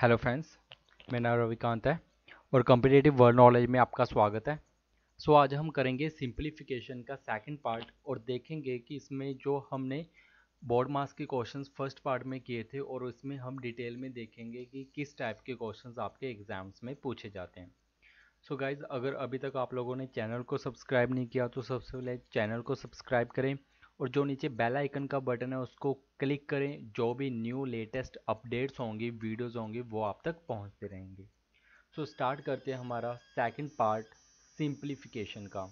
Hello friends, मेरा नाम रविकांत है और कॉम्पिटिटिव वर्ल्ड नॉलेज में आपका स्वागत है। आज हम करेंगे सिंप्लीफिकेशन का सेकंड पार्ट और देखेंगे कि इसमें जो हमने बोर्ड मार्क्स के क्वेश्चंस फर्स्ट पार्ट में किए थे और उसमें हम डिटेल में देखेंगे कि किस टाइप के क्वेश्चंस आपके एग्जाम्स में पूछे जाते हैं। गाइज, अगर अभी तक आप लोगों ने चैनल को सब्सक्राइब नहीं किया तो सबसे पहले चैनल को सब्सक्राइब करें और जो नीचे बेल आइकन का बटन है उसको क्लिक करें। जो भी न्यू लेटेस्ट अपडेट्स होंगी, वीडियोस होंगी, वो आप तक पहुंचते रहेंगे। स्टार्ट करते हैं हमारा सेकंड पार्ट सिंप्लीफिकेशन का।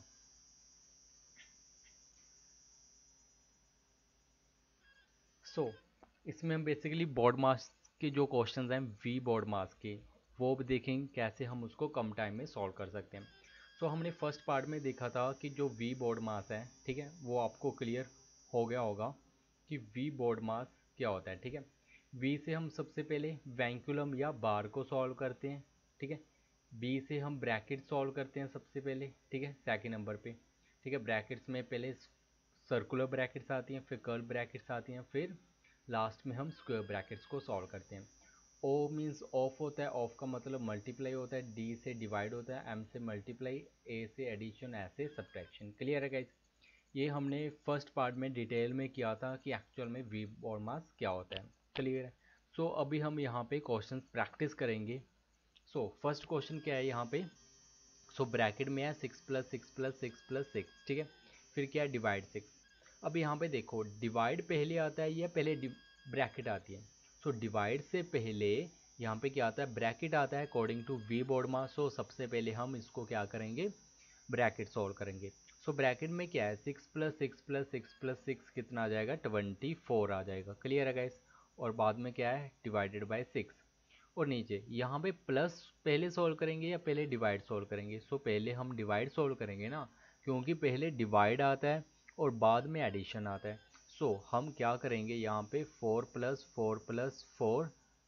इसमें हम बेसिकली बोर्ड मार्क्स के जो क्वेश्चंस हैं वी बोर्ड मार्क्स के, वो भी देखेंगे कैसे हम उसको कम टाइम में सॉल्व कर सकते हैं। हमने फर्स्ट पार्ट में देखा था कि जो वी बोर्ड मास है, ठीक है, वो आपको क्लियर हो गया होगा कि वी बोर्ड मास क्या होता है। ठीक है, वी से हम सबसे पहले वैंकुलम या बार को सॉल्व करते हैं। ठीक है, बी से हम ब्रैकेट सॉल्व करते हैं सबसे पहले। ठीक है, सेकेंड नंबर पे। ठीक है, ब्रैकेट्स में पहले सर्कुलर ब्रैकेट्स आती हैं, फिर कर्व ब्रैकेट्स आती हैं, फिर लास्ट में हम स्क्वायर ब्रैकेट्स को सॉल्व करते हैं। ओ मीन्स ऑफ होता है, ऑफ का मतलब मल्टीप्लाई होता है, डी से डिवाइड होता है, एम से मल्टीप्लाई, ए से एडिशन, ए से सब्ट्रैक्शन। क्लियर है गाइस? ये हमने फर्स्ट पार्ट में डिटेल में किया था कि एक्चुअल में वी और मास क्या होता है। क्लियर है? अभी हम यहाँ पे क्वेश्चंस प्रैक्टिस करेंगे। फर्स्ट क्वेश्चन क्या है यहाँ पे? ब्रैकेट में है 6 + 6 + 6 + 6। ठीक है, फिर क्या है? डिवाइड 6। अब यहाँ पे देखो, डिवाइड पहले आता है या पहले ब्रैकेट आती है? डिवाइड से पहले यहाँ पे क्या आता है? ब्रैकेट आता है according to BODMAS. सबसे पहले हम इसको क्या करेंगे? ब्रैकेट सॉल्व करेंगे। ब्रैकेट में क्या है? 6 + 6 + 6 + 6 कितना आ जाएगा? 24 आ जाएगा। क्लियर है गाइस? और बाद में क्या है? Divided by 6। और नीचे यहाँ पे प्लस पहले सॉल्व करेंगे या पहले डिवाइड सॉल्व करेंगे? पहले हम डिवाइड सॉल्व करेंगे ना, क्योंकि पहले डिवाइड आता है और बाद में एडिशन आता है। हम क्या करेंगे यहाँ पे? 4 + 4 + 4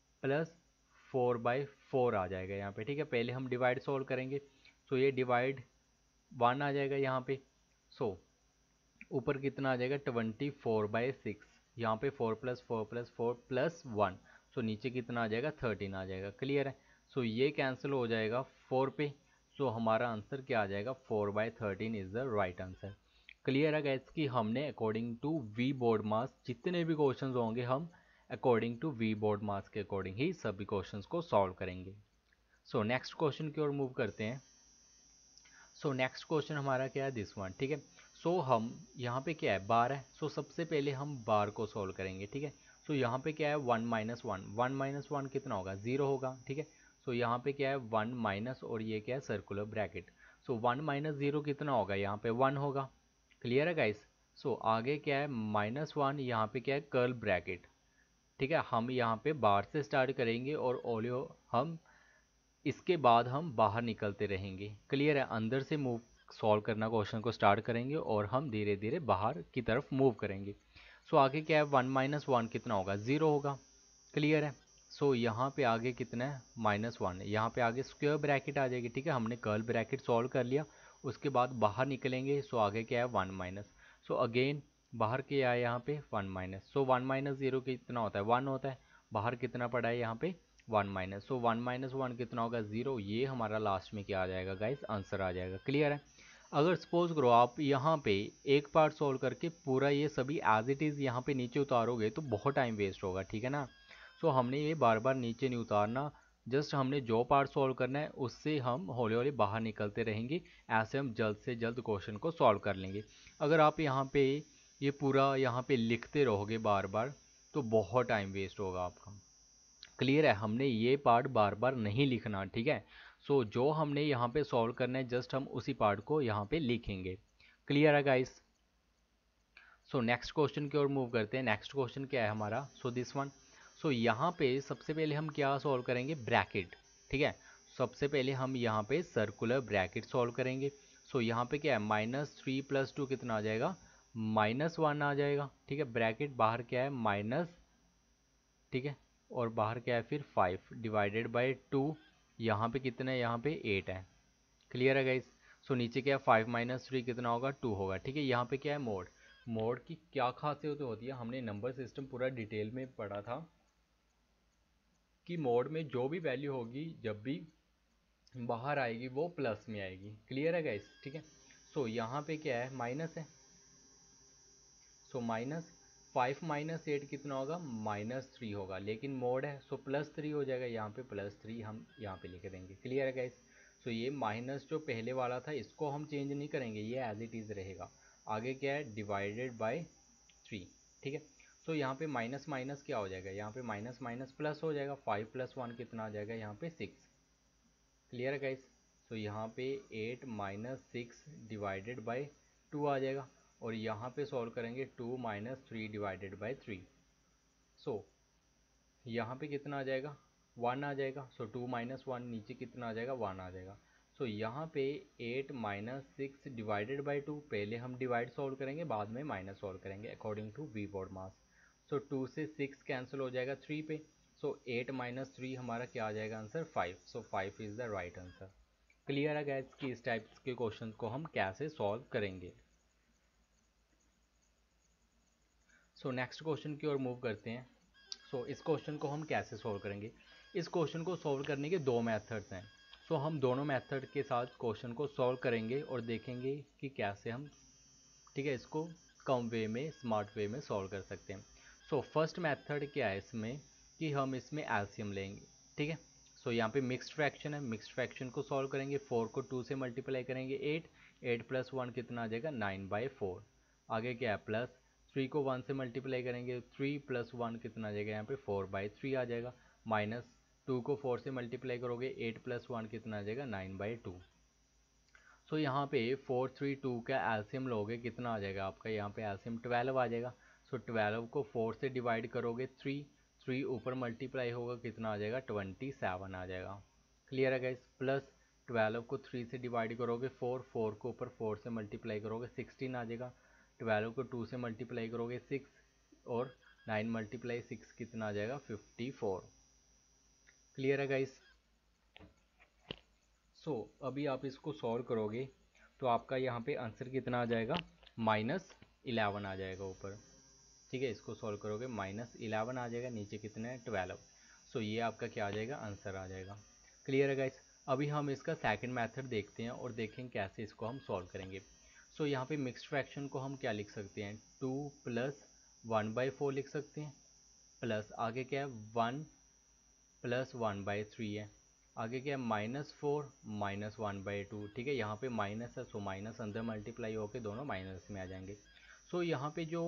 +4/4 आ जाएगा यहाँ पे। ठीक है, पहले हम डिवाइड सॉल्व करेंगे। ये डिवाइड 1 आ जाएगा यहाँ पे। ऊपर कितना आ जाएगा? 24/6। यहाँ पे 4 + 4 + 4 + 1। नीचे कितना आ जाएगा? 13 आ जाएगा। क्लियर है? ये कैंसिल हो जाएगा 4 पे। हमारा आंसर क्या आ जाएगा? 4/13 is the right answer. Clear है गाइस कि हमने according to BODMAS जितने भी क्वेश्चंस होंगे हम according to BODMAS के अकॉर्डिंग ही सभी क्वेश्चंस को सॉल्व करेंगे। नेक्स्ट क्वेश्चन की ओर मूव करते हैं। नेक्स्ट क्वेश्चन हमारा क्या है? This one. ठीक है, हम यहाँ पे क्या है? बार है। सबसे पहले हम बार को सॉल्व करेंगे। ठीक है, यहाँ पे क्या है? 1 - 1। 1 - 1 कितना होगा? 0 होगा। ठीक है, यहाँ पे क्या है? 1 माइनस, और ये क्या है? Circular bracket. 1 - 0 कितना होगा? यहाँ पे 1 होगा। क्लियर है गाइस? आगे क्या है? -1, यहाँ पे क्या है? Curl bracket. ठीक है, हम यहाँ पे बार से स्टार्ट करेंगे और ओलियो हम इसके बाद हम बाहर निकलते रहेंगे। क्लियर है? अंदर से मूव सॉल्व करना क्वेश्चन को स्टार्ट करेंगे और हम धीरे धीरे बाहर की तरफ मूव करेंगे। आगे क्या है? 1 - 1 कितना होगा? 0 होगा। क्लियर है? यहाँ पे आगे कितना है? -1। यहाँ पे आगे स्क्वायर ब्रैकेट आ जाएगी। ठीक है, हमने कर्ल ब्रैकेट सॉल्व कर लिया, उसके बाद बाहर निकलेंगे। आगे क्या है? 1 माइनस। अगेन बाहर क्या है? यहाँ पे 1 माइनस। 1 - 0 कितना होता है? 1 होता है। बाहर कितना पड़ा है? यहाँ पे 1 माइनस। 1 - 1 कितना होगा? 0। ये हमारा लास्ट में क्या आ जाएगा गाइस? आंसर आ जाएगा। क्लियर है? अगर सपोज करो आप यहाँ पे एक पार्ट सॉल्व करके पूरा ये सभी एज इट इज़ यहाँ पे नीचे उतारोगे तो बहुत टाइम वेस्ट होगा। ठीक है ना? हमने ये बार बार नीचे नहीं उतारना, जस्ट हमने जो पार्ट सॉल्व करना है उससे हम हौले हौले बाहर निकलते रहेंगे। ऐसे हम जल्द से जल्द क्वेश्चन को सॉल्व कर लेंगे। अगर आप यहाँ पे ये पूरा यहाँ पे लिखते रहोगे बार बार तो बहुत टाइम वेस्ट होगा आपका। क्लियर है? हमने ये पार्ट बार बार नहीं लिखना। ठीक है, जो हमने यहाँ पे सॉल्व करना है जस्ट हम उसी पार्ट को यहाँ पे लिखेंगे। क्लियर है गाइस? नेक्स्ट क्वेश्चन की ओर मूव करते हैं। नेक्स्ट क्वेश्चन क्या है हमारा? This one. यहाँ पे सबसे पहले हम क्या सॉल्व करेंगे? ब्रैकेट। ठीक है, सबसे पहले हम यहाँ पे सर्कुलर ब्रैकेट सॉल्व करेंगे। यहाँ पे क्या है? -3 + 2 कितना आ जाएगा? -1 आ जाएगा। ठीक है, ब्रैकेट बाहर क्या है? माइनस। ठीक है, और बाहर क्या है फिर? 5 डिवाइडेड बाय 2। यहाँ पे कितना है? यहाँ पे 8 है। क्लियर है गाइस? नीचे क्या है? 5 - 3 कितना होगा? 2 होगा। ठीक है, यहाँ पे क्या है? मोड। मोड की क्या खासियत होती है? हमने नंबर सिस्टम पूरा डिटेल में पढ़ा था। कि मोड में जो भी वैल्यू होगी जब भी बाहर आएगी वो प्लस में आएगी। क्लियर है गाइस? ठीक है। सो यहाँ पे क्या है, माइनस है, सो माइनस 5 माइनस 8 कितना होगा, -3 होगा, लेकिन मोड है सो +3 हो जाएगा, यहाँ पे +3 हम यहाँ पे लिख देंगे। क्लियर है गाइस? सो ये माइनस जो पहले वाला था इसको हम चेंज नहीं करेंगे, ये एज इट इज़ रहेगा। आगे क्या है, डिवाइडेड बाय 3। ठीक है। सो यहाँ पे माइनस माइनस क्या हो जाएगा, यहाँ पे माइनस माइनस प्लस हो जाएगा, 5 + 1 कितना आ जाएगा, यहाँ पे 6। क्लियर है गाइस? सो यहाँ पे 8 - 6 डिवाइडेड बाय 2 आ जाएगा, और यहाँ पे सॉल्व करेंगे 2 - 3 डिवाइडेड बाय 3। सो यहाँ पे कितना आ जाएगा, 1 आ जाएगा। सो 2 - 1 नीचे कितना आ जाएगा, 1 आ जाएगा। सो यहाँ पे 8 - 6 डिवाइडेड बाय 2, पहले हम डिवाइड सॉल्व करेंगे बाद में माइनस सॉल्व करेंगे according to BODMAS. So 2 से 6 कैंसिल हो जाएगा 3 पे। सो 8 - 3 हमारा क्या आ जाएगा answer, 5। So 5 is the right answer. Clear है गाइस कि इस टाइप के क्वेश्चन को हम कैसे सॉल्व करेंगे। सो नेक्स्ट क्वेश्चन की ओर मूव करते हैं। सो इस क्वेश्चन को हम कैसे सॉल्व करेंगे, इस क्वेश्चन को सॉल्व करने के दो मेथड्स हैं। सो हम दोनों मेथड के साथ क्वेश्चन को सॉल्व करेंगे और देखेंगे कि कैसे हम, ठीक है, इसको कम वे में, स्मार्ट वे में सॉल्व कर सकते हैं। सो फर्स्ट मेथड क्या है इसमें, कि हम इसमें एलसीएम लेंगे। ठीक है। सो यहाँ पे मिक्स्ड फ्रैक्शन है, मिक्स्ड फ्रैक्शन को सॉल्व करेंगे, 4 को 2 से मल्टीप्लाई करेंगे 8, 8 + 1 कितना आ जाएगा, 9/4। आगे क्या है, प्लस 3 को 1 से मल्टीप्लाई करेंगे, 3 + 1 कितना आ जाएगा, यहाँ पे 4/3 आ जाएगा। माइनस 2 को 4 से मल्टीप्लाई करोगे, 8 + 1 कितना आ जाएगा, 9/2। सो यहाँ पे 4, 3, 2 का एलसीएम लोगे कितना आ जाएगा आपका, यहाँ पे एलसीएम 12 आ जाएगा। सो 12 को 4 से डिवाइड करोगे 3 ऊपर मल्टीप्लाई होगा कितना आ जाएगा, 27 आ जाएगा। क्लियर है गाइस? प्लस 12 को 3 से डिवाइड करोगे 4 को ऊपर 4 से मल्टीप्लाई करोगे 16 आ जाएगा। 12 को 2 से मल्टीप्लाई करोगे 6, और 9 × 6 कितना आ जाएगा, 54। क्लियर है गाइस? सो अभी आप इसको सॉल्व करोगे तो आपका यहाँ पे आंसर कितना आ जाएगा, -11 आ जाएगा ऊपर। ठीक है, इसको सॉल्व करोगे -11 आ जाएगा, नीचे कितना है, 12। सो ये आपका क्या आ जाएगा, आंसर आ जाएगा। क्लियर है गाइस? अभी हम इसका सेकंड मेथड देखते हैं और देखेंगे कैसे इसको हम सॉल्व करेंगे। सो यहाँ पे मिक्स्ड फ्रैक्शन को हम क्या लिख सकते हैं, 2 + 1/4 लिख सकते हैं, प्लस आगे क्या है, 1 + 1/3 है, आगे क्या है, -4 - 1/2। ठीक है, यहाँ पे माइनस है, सो माइनस अंदर मल्टीप्लाई होकर दोनों माइनस में आ जाएंगे। सो यहाँ पे जो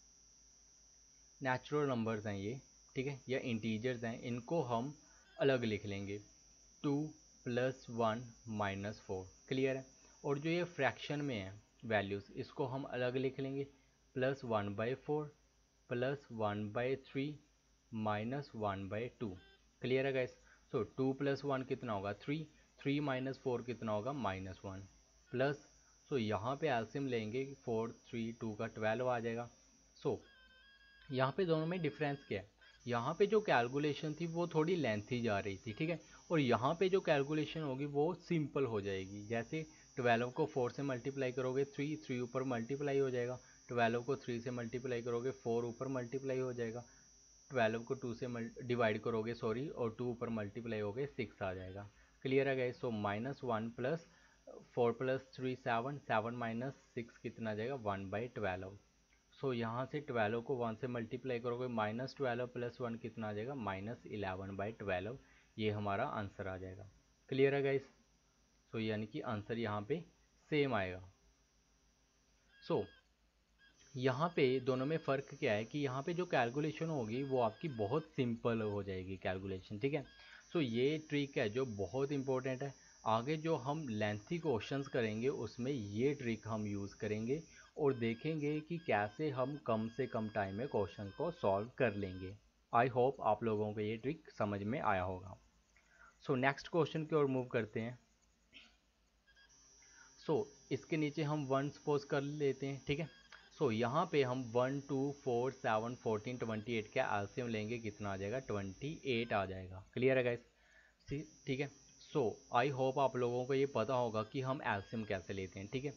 नेचुरल नंबर्स हैं ये, ठीक है, या इंटीजर्स हैं, इनको हम अलग लिख लेंगे, 2 + 1 - 4। क्लियर है? और जो ये फ्रैक्शन में है वैल्यूज़, इसको हम अलग लिख लेंगे, +1/4 + 1/3 - 1/2। क्लियर है गाइस? सो 2 + 1 कितना होगा, 3, 3 - 4 कितना होगा, -1, प्लस, सो यहाँ पे एलसीएम लेंगे 4, 3, 2 का 12 आ जाएगा। सो यहाँ पे दोनों में डिफरेंस क्या है, यहाँ पे जो कैलकुलेशन थी वो थोड़ी लेंथी जा रही थी, ठीक है, और यहाँ पे जो कैलकुलेशन होगी वो सिंपल हो जाएगी। जैसे 12 को 4 से मल्टीप्लाई करोगे 3 ऊपर मल्टीप्लाई हो जाएगा, 12 को 3 से मल्टीप्लाई करोगे 4 ऊपर मल्टीप्लाई हो जाएगा, 12 को 2 से डिवाइड करोगे सॉरी, और 2 ऊपर मल्टीप्लाई हो गए 6 आ जाएगा। क्लियर है गाइस? सो -1 + 4 + 3 7, 7 - 6 कितना आ जाएगा, 1/12। सो यहाँ से 12 को 1 से मल्टीप्लाई करोगे, -12 + 1 कितना आ जाएगा, -11/12। ये हमारा आंसर आ जाएगा। क्लियर है गाइस? सो यानी कि आंसर यहाँ पे सेम आएगा। सो यहाँ पे दोनों में फ़र्क क्या है कि यहाँ पे जो कैलकुलेशन होगी वो आपकी बहुत सिंपल हो जाएगी कैलकुलेशन, ठीक है। सो ये ट्रिक है जो बहुत इंपॉर्टेंट है। आगे जो हम लेंथी क्वेश्चंस करेंगे उसमें ये ट्रिक हम यूज़ करेंगे और देखेंगे कि कैसे हम कम से कम टाइम में क्वेश्चन को सॉल्व कर लेंगे। आई होप आप लोगों को ये ट्रिक समझ में आया होगा। सो नेक्स्ट क्वेश्चन की ओर मूव करते हैं। सो इसके नीचे हम 1 सपोज कर लेते हैं, ठीक है। सो यहाँ पे हम 1, 2, 4, 7, 14, 28 का एलसीएम लेंगे, कितना आ जाएगा, 28 आ जाएगा। क्लियर है गाइस? ठीक है। सो आई होप आप लोगों को ये पता होगा कि हम एलसीएम कैसे लेते हैं, ठीक है।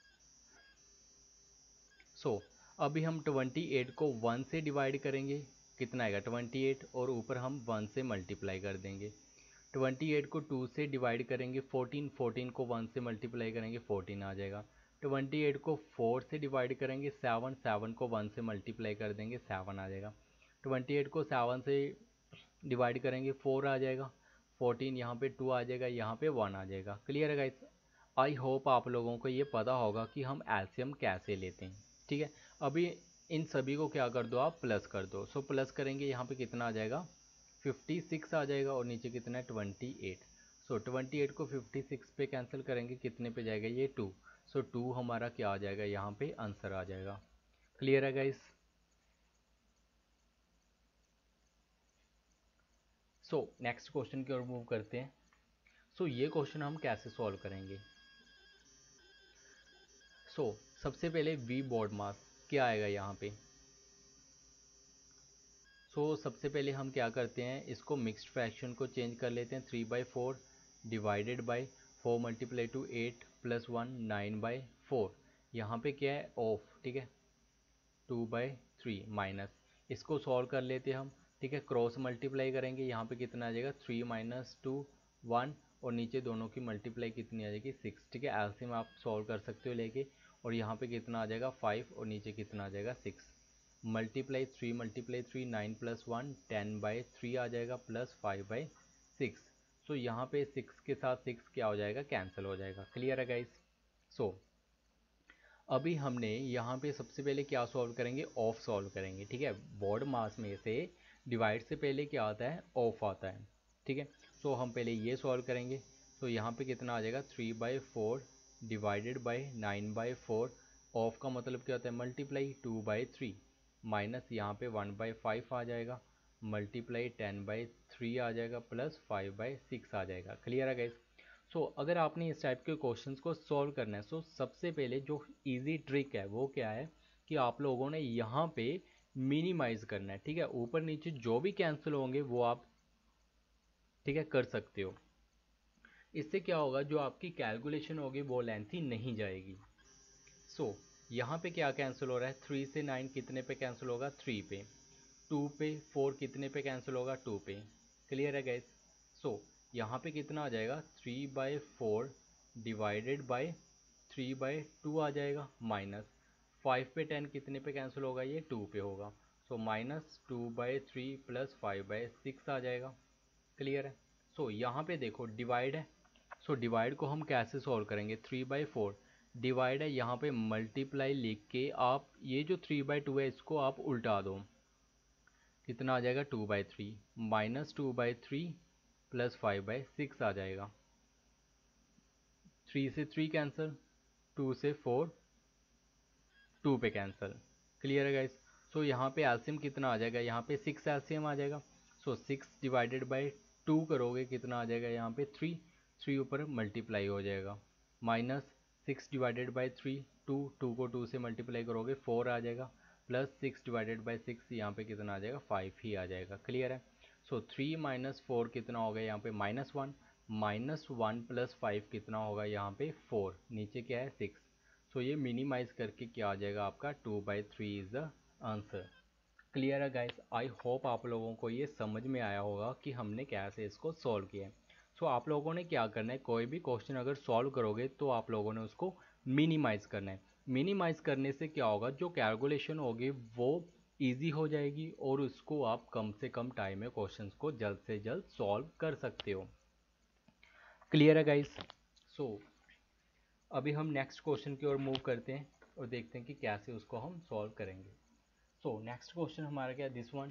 सो अभी हम 28 को 1 से डिवाइड करेंगे, कितना आएगा 28, और ऊपर हम 1 से मल्टीप्लाई कर देंगे। 28 को 2 से डिवाइड करेंगे 14, 14 को 1 से मल्टीप्लाई करेंगे 14 आ जाएगा। 28 को 4 से डिवाइड करेंगे 7, 7 को 1 से मल्टीप्लाई कर देंगे 7 आ जाएगा। 28 को 7 से डिवाइड करेंगे 4 आ जाएगा। 14 यहाँ पे 2 आ जाएगा, यहाँ पे 1 आ जाएगा। क्लियर है गाइस? आई होप आप लोगों को ये पता होगा कि हम एलसीएम कैसे लेते हैं। ठीक है, अभी इन सभी को क्या कर दो आप, प्लस कर दो। सो प्लस करेंगे, यहाँ पे कितना आ जाएगा 56 आ जाएगा, और नीचे कितना है 28। सो 28 को 56 पे कैंसिल करेंगे, कितने पे जाएगा ये 2। सो 2 हमारा क्या आ जाएगा, यहाँ पे आंसर आ जाएगा। क्लियर है गाइस? सो नेक्स्ट क्वेश्चन की ओर मूव करते हैं। सो ये क्वेश्चन हम कैसे सॉल्व करेंगे। सो सबसे पहले वी बोर्ड मास क्या आएगा यहाँ पे। सबसे पहले हम क्या करते हैं, इसको मिक्स्ड फ्रैक्शन को चेंज कर लेते हैं। 3/4 divided by 4 multiply two 8 plus 1 9/4। यहाँ पे क्या है ऑफ, ठीक है 2/3 माइनस, इसको सॉल्व कर लेते हैं हम। ठीक है, क्रॉस मल्टीप्लाई करेंगे, यहाँ पे कितना आ जाएगा 3 - 2 1, और नीचे दोनों की मल्टीप्लाई कितनी आ जाएगी 6। ठीक है, एलसीएम आप सॉल्व कर सकते हो लेके, और यहाँ पे कितना आ जाएगा 5, और नीचे कितना आ जाएगा 6। मल्टीप्लाई 3 × 3 9 + 1 10/3 आ जाएगा, प्लस 5/6। सो यहाँ पे 6 के साथ 6 क्या हो जाएगा, कैंसिल हो जाएगा। क्लियर है गाइस? सो अभी हमने यहाँ पे सबसे पहले क्या सॉल्व करेंगे, ऑफ सॉल्व करेंगे। ठीक है, बोर्ड मास में से डिवाइड से पहले क्या आता है, ऑफ आता है। ठीक है, सो हम पहले ये सॉल्व करेंगे। तो यहाँ पे कितना आ जाएगा 3/4 डिवाइडेड बाई 9/4। ऑफ का मतलब क्या होता है, मल्टीप्लाई 2/3 माइनस यहाँ पे 1/5 आ जाएगा, मल्टीप्लाई 10/3 आ जाएगा, प्लस 5/6 आ जाएगा। क्लियर है गाइस? अगर आपने इस टाइप के क्वेश्चंस को सॉल्व करना है, सबसे पहले जो इजी ट्रिक है वो क्या है कि आप लोगों ने यहाँ पे मिनिमाइज करना है। ठीक है, ऊपर नीचे जो भी कैंसिल होंगे वो आप ठीक है कर सकते हो। इससे क्या होगा, जो आपकी कैलकुलेशन होगी वो लेंथी नहीं जाएगी। यहाँ पे क्या कैंसिल हो रहा है, 3 से 9 कितने पे कैंसिल होगा, 3 पे। 2 पे 4 कितने पे कैंसिल होगा, 2 पे। क्लियर है गाइस? यहाँ पे कितना आ जाएगा 3/4 डिवाइडेड बाई 3/2 आ जाएगा, माइनस 5 पे 10 कितने पे कैंसिल होगा, ये 2 पे होगा। -2/3 प्लस 5/6 आ जाएगा। क्लियर है? यहाँ पे देखो डिवाइड है, डिवाइड को हम कैसे सॉल्व करेंगे, 3/4 डिवाइड है, यहाँ पे मल्टीप्लाई लिख के आप ये जो 3/2 है इसको आप उल्टा दो, कितना आ जाएगा 2/3 -2/3 प्लस 5/6 आ जाएगा। 3 से 3 कैंसिल, 2 से 4 2 पे कैंसिल। क्लियर है गाइस? यहाँ पे एलसीएम कितना आ जाएगा, यहाँ पे 6 एलसीएम आ जाएगा। 6 डिवाइडेड बाई 2 करोगे, कितना आ जाएगा यहाँ पे 3, 3 ऊपर मल्टीप्लाई हो जाएगा, माइनस 6 डिवाइडेड बाई 3 2, 2 को 2 से मल्टीप्लाई करोगे 4 आ जाएगा, प्लस 6 डिवाइडेड बाई 6 यहाँ पे कितना आ जाएगा 5 ही आ जाएगा। क्लियर है? 3 - 4 कितना होगा यहाँ पे -1, -1 प्लस 5 कितना होगा यहाँ पे 4, नीचे क्या है 6। ये मिनिमाइज करके क्या आ जाएगा आपका 2/3 इज द आंसर। क्लियर है गाइस? आई होप आप लोगों को ये समझ में आया होगा कि हमने कैसे इसको सॉल्व किया है। आप लोगों ने क्या करना है, कोई भी क्वेश्चन अगर सॉल्व करोगे तो आप लोगों ने उसको मिनिमाइज करना है। मिनिमाइज करने से क्या होगा, जो कैलकुलेशन होगी वो ईजी हो जाएगी, और उसको आप कम से कम टाइम में क्वेश्चंस को जल्द से जल्द सॉल्व कर सकते हो। क्लियर है गाइस? अभी हम नेक्स्ट क्वेश्चन की ओर मूव करते हैं और देखते हैं कि कैसे उसको हम सॉल्व करेंगे। नेक्स्ट क्वेश्चन हमारा क्या है, दिस वन।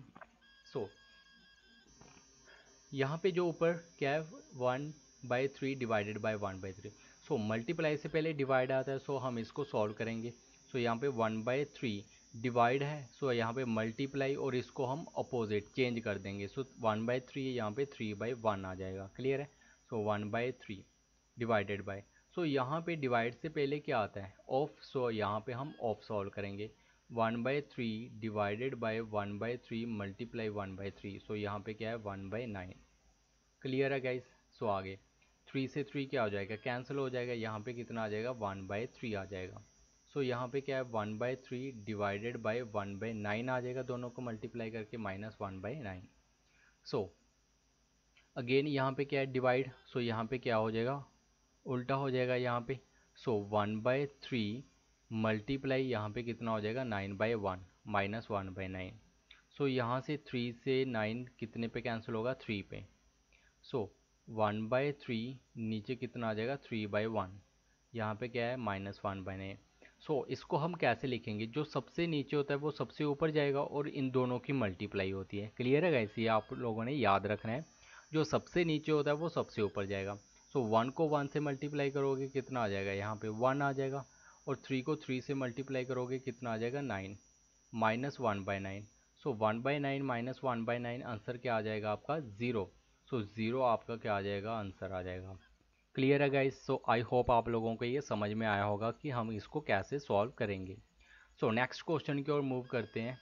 यहाँ पे जो ऊपर क्या है 1/3 डिवाइडेड बाय 1/3। मल्टीप्लाई से पहले डिवाइड आता है, हम इसको सॉल्व करेंगे। यहाँ पे 1/3 डिवाइड है, यहाँ पे मल्टीप्लाई, और इसको हम अपोजिट चेंज कर देंगे। 1/3 यहाँ पे 3/1 आ जाएगा। क्लियर है? 1/3 डिवाइडेड बाय, यहाँ पे डिवाइड से पहले क्या आता है, ऑफ। यहाँ पे हम ऑफ सॉल्व करेंगे। 1/3 डिवाइडेड बाय 1/3 मल्टीप्लाई 1/3, यहाँ पे क्या है 1/9। क्लियर है गाइस? आगे 3 से 3 क्या हो जाएगा, कैंसिल हो जाएगा, यहाँ पे कितना आ जाएगा 1/3 आ जाएगा। सो यहाँ पे क्या है 1/3 डिवाइडेड बाय 1/9 आ जाएगा, दोनों को मल्टीप्लाई करके -1/9। सो अगेन यहाँ पे क्या है डिवाइड, सो यहाँ पे क्या हो जाएगा उल्टा हो जाएगा यहाँ पे। सो 1/3 मल्टीप्लाई यहाँ पे कितना हो जाएगा 9/1 -1/9। सो यहाँ से 3 से 9 कितने पे कैंसिल होगा 3 पे। सो 1/3 नीचे कितना आ जाएगा 3/1, यहाँ पे क्या है -1/9। सो इसको हम कैसे लिखेंगे, जो सबसे नीचे होता है वो सबसे ऊपर जाएगा और इन दोनों की मल्टीप्लाई होती है। क्लियर है गाइस, ये आप लोगों ने याद रखना है, जो सबसे नीचे होता है वो सबसे ऊपर जाएगा। सो 1 को 1 से मल्टीप्लाई करोगे कितना आ जाएगा, यहाँ पे 1 आ जाएगा, और 3 को 3 से मल्टीप्लाई करोगे कितना आ जाएगा 9 -1/9। सो 1/9 -1/9 आंसर क्या आ जाएगा आपका 0। सो 0 आपका क्या आ जाएगा आंसर आ जाएगा। क्लियर है गाइस, सो आई होप आप लोगों को ये समझ में आया होगा कि हम इसको कैसे सॉल्व करेंगे। सो नेक्स्ट क्वेश्चन की ओर मूव करते हैं।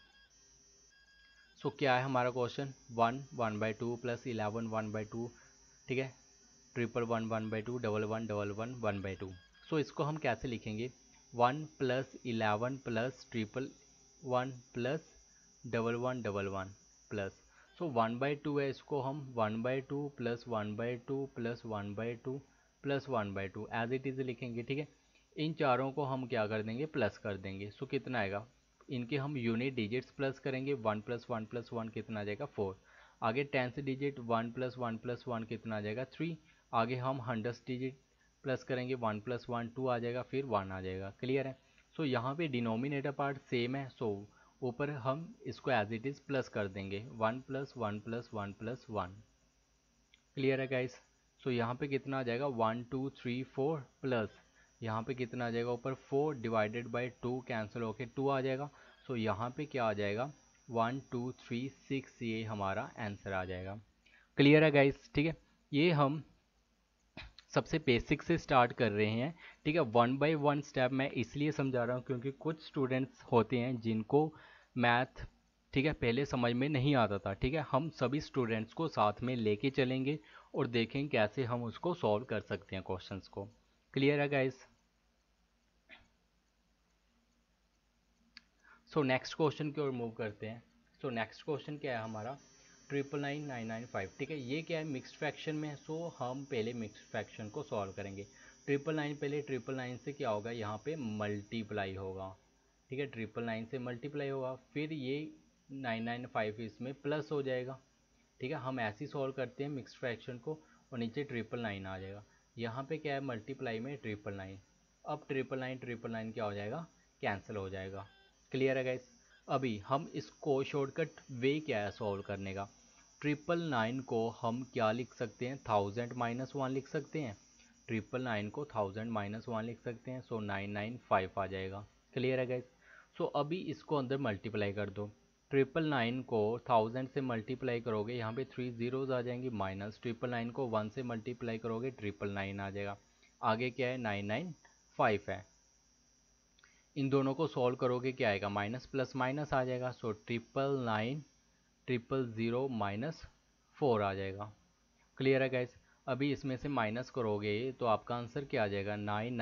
सो क्या है हमारा क्वेश्चन 1/2 + 11 1/2, ठीक है, 111 1/2 11 11 1/2। सो इसको हम कैसे लिखेंगे 1 + 11 + 111 + 1111 प्लस, सो 1/2 है, इसको हम 1/2 + 1/2 + 1/2 + 1/2 एज इट इज़ लिखेंगे, ठीक है। इन चारों को हम क्या कर देंगे प्लस कर देंगे। सो कितना आएगा, इनके हम यूनिट डिजिट्स प्लस करेंगे, 1 + 1 + 1 कितना आ जाएगा 4। आगे टेंथ डिजिट 1 + 1 + 1 कितना आ जाएगा 3। आगे हम हंड्रेड्स डिजिट प्लस करेंगे, 1 + 1 2 आ जाएगा, फिर 1 आ जाएगा। क्लियर है, सो यहाँ पे डिनोमिनेटर पार्ट सेम है, सो ऊपर हम इसको एज इट इज़ प्लस कर देंगे 1 + 1 + 1 + 1। क्लियर है गाइस, सो यहाँ पे कितना आ जाएगा 1 2 3 4 प्लस यहाँ पे कितना आ जाएगा ऊपर 4 डिवाइडेड बाय 2 कैंसिल होके 2 आ जाएगा। सो यहाँ पे क्या आ जाएगा 1 2 3 6, ये हमारा आंसर आ जाएगा। क्लियर है गाइस, ठीक है। ये हम सबसे बेसिक से स्टार्ट कर रहे हैं, ठीक है। 1 बाय 1 स्टेप मैं इसलिए समझा रहा हूँ क्योंकि कुछ स्टूडेंट्स होते हैं जिनको मैथ, ठीक है, पहले समझ में नहीं आता था, ठीक है। हम सभी स्टूडेंट्स को साथ में लेके चलेंगे और देखेंगे कैसे हम उसको सॉल्व कर सकते हैं क्वेश्चंस को। क्लियर है गाइस, सो नेक्स्ट क्वेश्चन की ओर मूव करते हैं। सो नेक्स्ट क्वेश्चन क्या है हमारा 99995, ठीक है। ये क्या है मिक्स्ड फ्रैक्शन में है, सो हम पहले मिक्स्ड फ्रैक्शन को सॉल्व करेंगे। 999 पहले 999 से क्या होगा यहाँ पे मल्टीप्लाई होगा, ठीक है, 999 से मल्टीप्लाई होगा, फिर ये 995 इसमें प्लस हो जाएगा, ठीक है। हम ऐसे ही सॉल्व करते हैं मिक्स्ड फ्रैक्शन को, और नीचे 999 आ जाएगा। यहाँ पे क्या है मल्टीप्लाई में 999, अब 999 क्या हो जाएगा कैंसिल हो जाएगा। क्लियर है गाइस, अभी हम इसको शॉर्टकट वे क्या है सॉल्व करने का, 999 को हम क्या लिख सकते हैं 1000 - 1 लिख सकते हैं, 999 को 1000 - 1 लिख सकते हैं, सो 995 आ जाएगा। क्लियर है गाइस, सो अभी इसको अंदर मल्टीप्लाई कर दो, 999 को 1000 से मल्टीप्लाई करोगे यहाँ पे 3 जीरोज आ जाएंगी, माइनस 999 को 1 से मल्टीप्लाई करोगे 999 आ जाएगा। आगे क्या है 995 है, इन दोनों को सॉल्व करोगे क्या आएगा माइनस प्लस माइनस आ जाएगा, सो 999 000 - 4 आ जाएगा। क्लियर है गाइस, अभी इसमें से माइनस करोगे तो आपका आंसर क्या आ जाएगा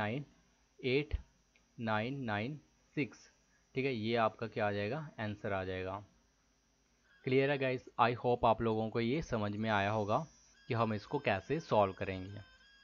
998996, ठीक है, ये आपका क्या आ जाएगा आंसर आ जाएगा। क्लियर है गाइस, आई होप आप लोगों को ये समझ में आया होगा कि हम इसको कैसे सॉल्व करेंगे।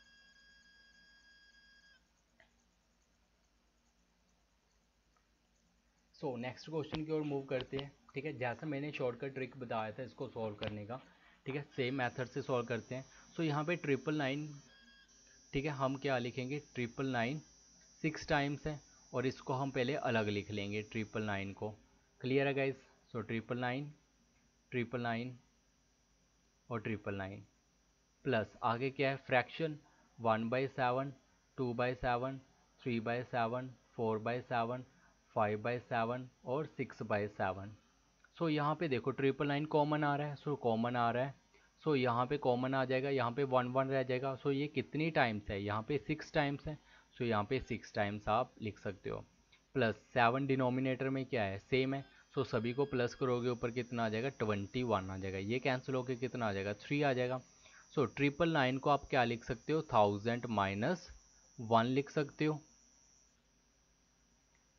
सो नेक्स्ट क्वेश्चन की ओर मूव करते हैं, ठीक है। जैसा मैंने शॉर्टकट ट्रिक बताया था इसको सॉल्व करने का, ठीक है, सेम मेथड से सॉल्व करते हैं। सो यहाँ पे 999, ठीक है, हम क्या लिखेंगे 999 6 टाइम्स है, और इसको हम पहले अलग लिख लेंगे 999 को। क्लियर है गाइस, सो 999 999 और 999 प्लस आगे क्या है फ्रैक्शन 1/7 2/7 3/7 4/7 5/7 और 6/7। सो यहाँ पे देखो 999 कॉमन आ रहा है, सो कॉमन आ रहा है, सो यहाँ पे कॉमन आ जाएगा, यहाँ पे 1 1 रह जाएगा। सो ये कितनी टाइम्स है यहाँ पे 6 टाइम्स है, सो यहाँ पे 6 टाइम्स आप लिख सकते हो। प्लस 7 डिनोमिनेटर में क्या है सेम है, सो सभी को प्लस करोगे ऊपर कितना आ जाएगा 21 आ जाएगा, ये कैंसिल होकर कितना आ जाएगा 3 आ जाएगा। सो 999 को आप क्या लिख सकते हो 1000 - 1 लिख सकते हो,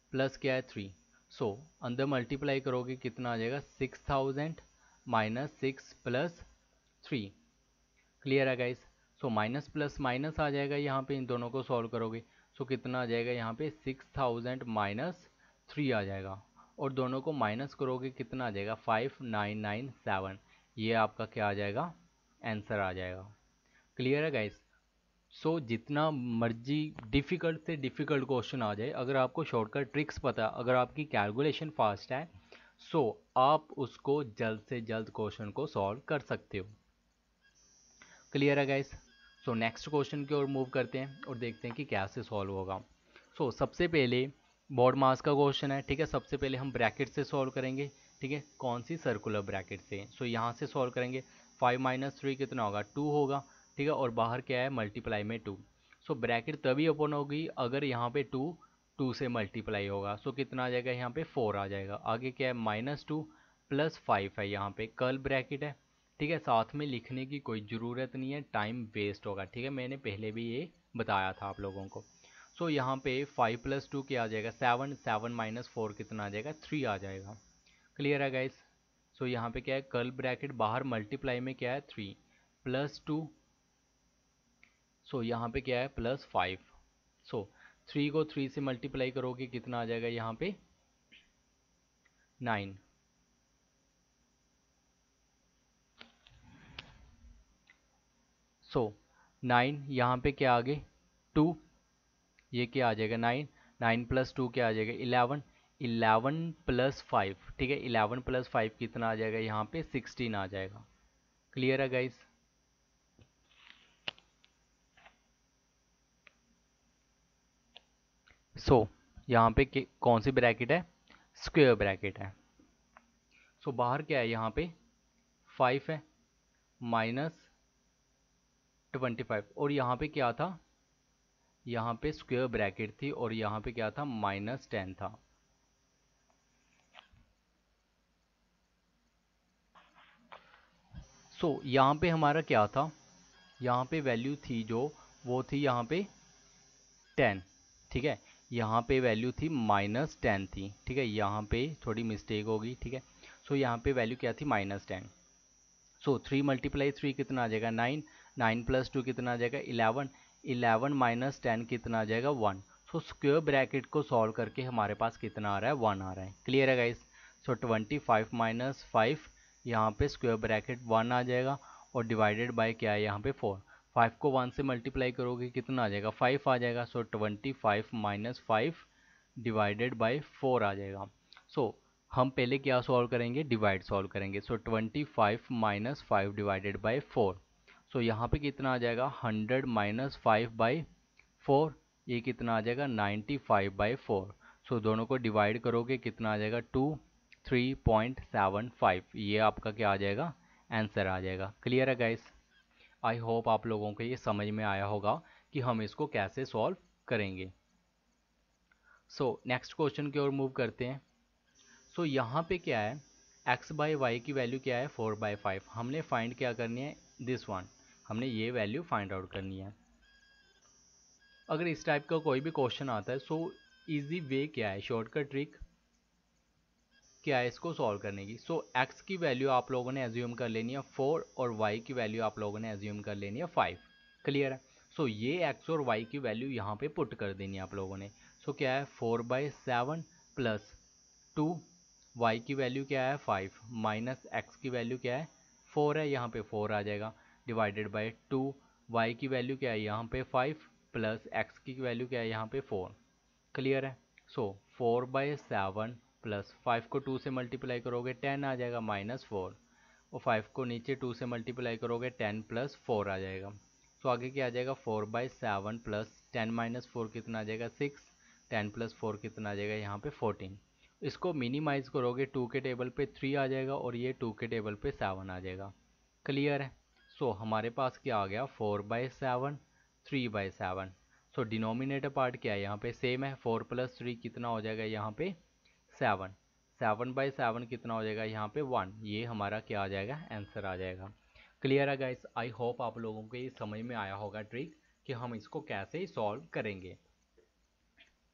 प्लस क्या है 3। सो अंदर मल्टीप्लाई करोगे कितना आ जाएगा 6000 माइनस 6 प्लस 3। क्लियर है guys. So minus plus minus आ जाएगा यहाँ पे, इन दोनों को सॉल्व करोगे। सो कितना आ जाएगा यहाँ पे 6000 माइनस 3 आ जाएगा, और दोनों को माइनस करोगे कितना आ जाएगा 5997। ये आपका क्या आ जाएगा, आंसर आ जाएगा। क्लियर है गाइस। सो जितना मर्जी डिफ़िकल्ट से डिफ़िकल्ट क्वेश्चन आ जाए, अगर आपको शॉर्टकट ट्रिक्स पता है, अगर आपकी कैलकुलेशन फास्ट है, सो आप उसको जल्द से जल्द क्वेश्चन को सॉल्व कर सकते हो। क्लियर है गाइस। सो नेक्स्ट क्वेश्चन की ओर मूव करते हैं और देखते हैं कि कैसे सॉल्व होगा। सो सबसे पहले बोर्ड मास का क्वेश्चन है, ठीक है। सबसे पहले हम ब्रैकेट से सॉल्व करेंगे, ठीक है। कौन सी, सर्कुलर ब्रैकेट से। सो यहाँ से सॉल्व करेंगे। 5 माइनस 3 कितना होगा, 2 होगा, ठीक है। और बाहर क्या है, मल्टीप्लाई में 2। सो ब्रैकेट तभी ओपन होगी अगर यहाँ पे 2 से मल्टीप्लाई होगा। सो कितना आ जाएगा यहाँ पे 4 आ जाएगा। आगे क्या है, -2 + 5 है, यहाँ पे कर्ल ब्रैकेट है, ठीक है। साथ में लिखने की कोई ज़रूरत नहीं है, टाइम वेस्ट होगा, ठीक है। मैंने पहले भी ये बताया था आप लोगों को। सो यहाँ पे 5 + 2 क्या आ जाएगा 7, 7 माइनस 4 कितना आ जाएगा 3 आ जाएगा। क्लियर है गाइस। सो यहाँ पे क्या है, कर्ल ब्रैकेट, बाहर मल्टीप्लाई में क्या है 3 + 2। सो यहाँ पे क्या है +5। सो 3 को 3 से मल्टीप्लाई करोगे कितना आ जाएगा यहाँ पे 9। सो 9 यहाँ पे क्या आ गए 2, ये क्या आ जाएगा 9, 9 + 2 क्या आ जाएगा 11, 11 + 5, ठीक है। 11 + 5 कितना आ जाएगा यहाँ पे 16 आ जाएगा। क्लियर है गाइस। सो यहाँ पे कौन सी ब्रैकेट है, स्क्वायर ब्रैकेट है। सो बाहर क्या है यहाँ पे 5 है, -25, और यहाँ पे क्या था, यहाँ पे स्क्वायर ब्रैकेट थी और यहाँ पे क्या था -10 था। सो यहाँ पे हमारा क्या था, यहाँ पे वैल्यू थी जो, वो थी यहाँ पे 10, ठीक है। यहाँ पे वैल्यू थी -10 थी, ठीक है। यहाँ पे थोड़ी मिस्टेक होगी, ठीक है। सो यहाँ पे वैल्यू क्या थी -10। सो 3 × 3 कितना आ जाएगा 9, 9 + 2 कितना आ जाएगा 11, 11 - 10 कितना आ जाएगा 1। सो स्क्वायर ब्रैकेट को सॉल्व करके हमारे पास कितना आ रहा है 1 आ रहा है। क्लियर है गाइस। सो 25 - 5, यहाँ पे स्क्वायर ब्रैकेट 1 आ जाएगा, और डिवाइडेड बाय क्या है यहाँ पे 4। 5 को 1 से मल्टीप्लाई करोगे कितना आ जाएगा 5 आ जाएगा। सो 25 - 5 डिवाइडेड बाय 4 आ जाएगा। सो हम पहले क्या सॉल्व करेंगे, डिवाइड सॉल्व करेंगे। सो 25 - 5 डिवाइडेड बाय 4। सो यहाँ पे कितना आ जाएगा 100 - 5/4, ये कितना आ जाएगा 95/4। सो दोनों को डिवाइड करोगे कितना आ जाएगा 23.75, ये आपका क्या आ जाएगा, आंसर आ जाएगा। क्लियर है गाइस। आई होप आप लोगों को ये समझ में आया होगा कि हम इसको कैसे सॉल्व करेंगे। सो नेक्स्ट क्वेश्चन की ओर मूव करते हैं। सो यहाँ पे क्या है, x/y की वैल्यू क्या है 4/5। हमने फाइंड क्या करनी है, दिस वन, हमने ये वैल्यू फाइंड आउट करनी है। अगर इस टाइप का कोई भी क्वेश्चन आता है, सो इजी वे क्या है, शॉर्टकट ट्रिक क्या है इसको सॉल्व करने की। सो x की वैल्यू आप लोगों ने एज्यूम कर लेनी है 4, और y की वैल्यू आप लोगों ने एज्यूम कर लेनी है 5। क्लियर है। सो ये x और y की वैल्यू यहाँ पे पुट कर देनी है आप लोगों ने। सो क्या है 4/7 + 2, y की वैल्यू क्या है 5, माइनस x की वैल्यू क्या है 4 है, यहाँ पे 4 आ जाएगा, डिवाइडेड बाय 2, y की वैल्यू क्या है यहाँ पे 5, प्लस x की वैल्यू क्या है यहाँ पे 4। क्लियर है। सो 4/7 + 5 को 2 से मल्टीप्लाई करोगे 10 आ जाएगा -4, और 5 को नीचे 2 से मल्टीप्लाई करोगे 10 + 4 आ जाएगा। तो आगे क्या आ जाएगा 4/7 + 10 - 4 कितना आ जाएगा 6, 10 + 4 कितना आ जाएगा यहाँ पे 14। इसको मिनिमाइज करोगे 2 के टेबल पे 3 आ जाएगा, और ये 2 के टेबल पे 7 आ जाएगा। क्लियर है। सो हमारे पास क्या आ गया 4/7, 3/7। सो डिनोमिनेटर पार्ट क्या है यहाँ पे सेम है, 4 + 3 कितना हो जाएगा यहाँ पे 7, 7/7 कितना हो जाएगा यहाँ पे 1, ये हमारा क्या आ जाएगा आंसर आ जाएगा। क्लियर है गाइस। आई होप आप लोगों को ये समझ में आया होगा ट्रिक कि हम इसको कैसे सॉल्व करेंगे।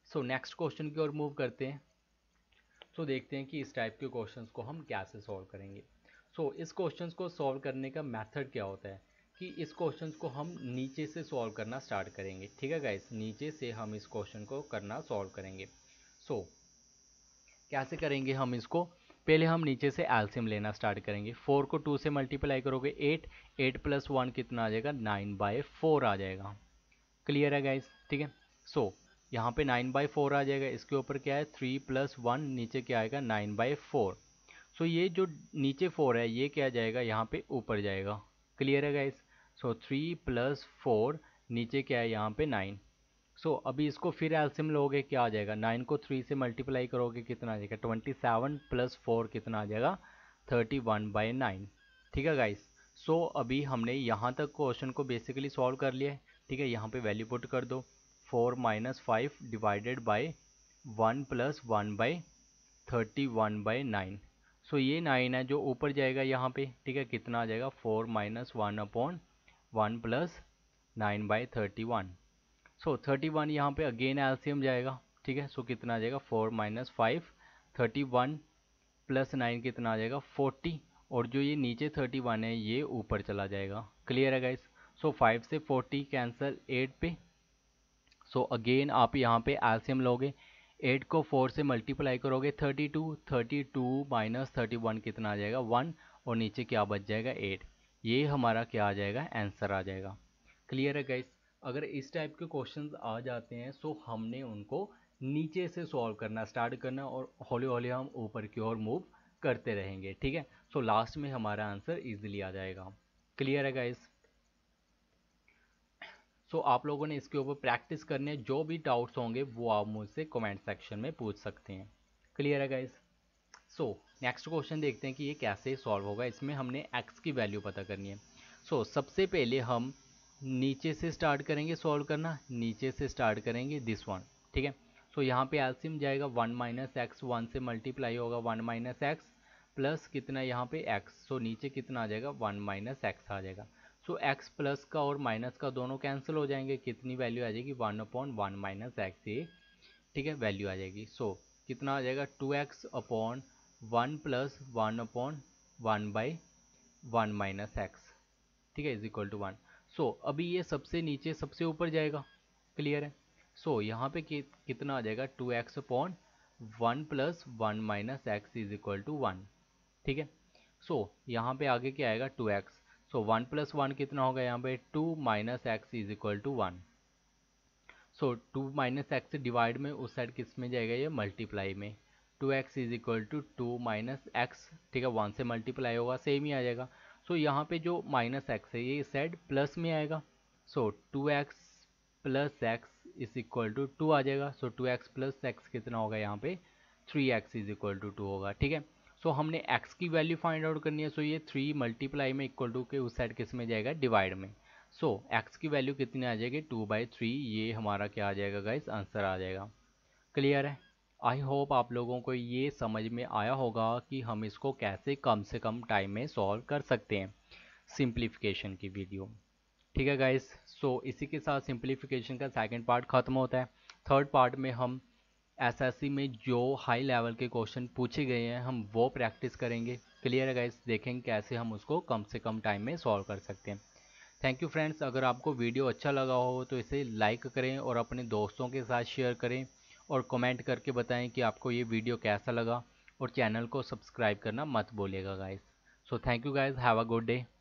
सो नेक्स्ट क्वेश्चन की ओर मूव करते हैं। सो देखते हैं कि इस टाइप के क्वेश्चंस को हम कैसे सॉल्व करेंगे। सो इस क्वेश्चंस को सॉल्व करने का मेथड क्या होता है कि इस क्वेश्चंस को हम नीचे से सॉल्व करना स्टार्ट करेंगे। ठीक है गाइस, नीचे से हम इस क्वेश्चन को करना सॉल्व करेंगे। सो कैसे करेंगे हम इसको, पहले हम नीचे से एलसीएम लेना स्टार्ट करेंगे। 4 को 2 से मल्टीप्लाई करोगे 8, 8 प्लस 1 कितना आ जाएगा, 9/4 आ जाएगा। क्लियर है गाइस, ठीक है। सो यहाँ पे 9/4 आ जाएगा, इसके ऊपर क्या है 3 प्लस 1, नीचे क्या आएगा 9/4। सो ये जो नीचे 4 है ये क्या जाएगा, यहाँ पे ऊपर जाएगा। क्लियर है गाइस। सो 3 प्लस 4, नीचे क्या है यहाँ पे 9। सो अभी इसको फिर एलसीएम लोगे, क्या आ जाएगा, 9 को 3 से मल्टीप्लाई करोगे कितना आ जाएगा, 27 प्लस 4 कितना आ जाएगा, 31/9। ठीक है गाइस। सो अभी हमने यहाँ तक क्वेश्चन को बेसिकली सॉल्व कर लिया है। ठीक है, यहाँ पे वैल्यू पुट कर दो, 4 - 5 डिवाइडेड बाई 1 + 1/31/9। सो ये 9 है जो ऊपर जाएगा यहाँ पे। ठीक है, कितना आ जाएगा, 4 - 1/1 + 9/31। सो 31 यहाँ पे अगेन एलसीएम जाएगा। ठीक है, सो कितना आ जाएगा, 4 - 5, 31 + 9 कितना आ जाएगा, 40। और जो ये नीचे 31 है ये ऊपर चला जाएगा। क्लियर है गाइस। सो 5 से 40 कैंसिल 8 पे। सो अगेन आप यहाँ पे एलसीएम लोगे, 8 को 4 से मल्टीप्लाई करोगे 32, 32 - 31 कितना आ जाएगा, 1। और नीचे क्या बच जाएगा, 8। ये हमारा क्या आ जाएगा, आंसर आ जाएगा। क्लियर है गाइस। अगर इस टाइप के क्वेश्चंस आ जाते हैं सो हमने उनको नीचे से सॉल्व करना स्टार्ट करना और हौली हौली हम ऊपर की ओर मूव करते रहेंगे। ठीक है, सो लास्ट में हमारा आंसर इजीली आ जाएगा। क्लियर है गाइस। सो आप लोगों ने इसके ऊपर प्रैक्टिस करने, जो भी डाउट्स होंगे वो आप मुझसे कमेंट सेक्शन में पूछ सकते हैं। क्लियर है गाइस। सो नेक्स्ट क्वेश्चन देखते हैं कि ये कैसे सॉल्व होगा। इसमें हमने x की वैल्यू पता करनी है। सो सबसे पहले हम नीचे से स्टार्ट करेंगे सॉल्व करना, नीचे से स्टार्ट करेंगे दिस वन। ठीक है, सो यहाँ पे एलसीएम जाएगा 1 - x, 1 से मल्टीप्लाई होगा 1 - x प्लस कितना यहाँ पे x। सो नीचे कितना आ जाएगा, 1 - x आ जाएगा। सो x प्लस का और माइनस का दोनों कैंसिल हो जाएंगे, कितनी वैल्यू आ जाएगी, 1/1 - x। ये ठीक है वैल्यू आ जाएगी। सो कितना आ जाएगा, 2x अपॉन 1 + 1/1/1 - x। ठीक है, इज इक्वल टू 1। सो अभी ये सबसे नीचे सबसे ऊपर जाएगा। क्लियर है। सो यहाँ पे कितना आ जाएगा, 2x upon 1 + 1 - x is equal to 1। ठीक है, सो यहाँ पे आगे क्या आएगा, 2x। सो 1 + 1 कितना होगा यहाँ पे, 2 - x is equal to 1। So 2 - x divide में उस साइड किस में जाएगा, ये मल्टीप्लाई में। 2x is equal to 2 - x। ठीक है, 1 से मल्टीप्लाई होगा सेम ही आ जाएगा। सो यहाँ पे जो -x है ये इस साइड प्लस में आएगा। So 2x + x is equal to 2 आ जाएगा। सो 2x + x कितना होगा यहाँ पे, 3x इज इक्वल टू 2 होगा। ठीक है, सो हमने x की वैल्यू फाइंड आउट करनी है। सो ये 3 मल्टीप्लाई में इक्वल टू के उस साइड किस में जाएगा, डिवाइड में। सो x की वैल्यू कितनी आ जाएगी, 2/3। ये हमारा क्या आ जाएगा गाइस, आंसर आ जाएगा। क्लियर है। आई होप आप लोगों को ये समझ में आया होगा कि हम इसको कैसे कम से कम टाइम में सॉल्व कर सकते हैं, सिंप्लीफिकेशन की वीडियो। ठीक है गाइस। सो इसी के साथ सिंप्लीफिकेशन का सेकंड पार्ट खत्म होता है। थर्ड पार्ट में हम एसएससी में जो हाई लेवल के क्वेश्चन पूछे गए हैं हम वो प्रैक्टिस करेंगे। क्लियर है गाइस, देखेंगे कैसे हम उसको कम से कम टाइम में सॉल्व कर सकते हैं। Thank you friends. अगर आपको वीडियो अच्छा लगा हो तो इसे लाइक करें और अपने दोस्तों के साथ शेयर करें और कमेंट करके बताएं कि आपको ये वीडियो कैसा लगा, और चैनल को सब्सक्राइब करना मत भूलिएगा guys. So thank you guys, have a good day.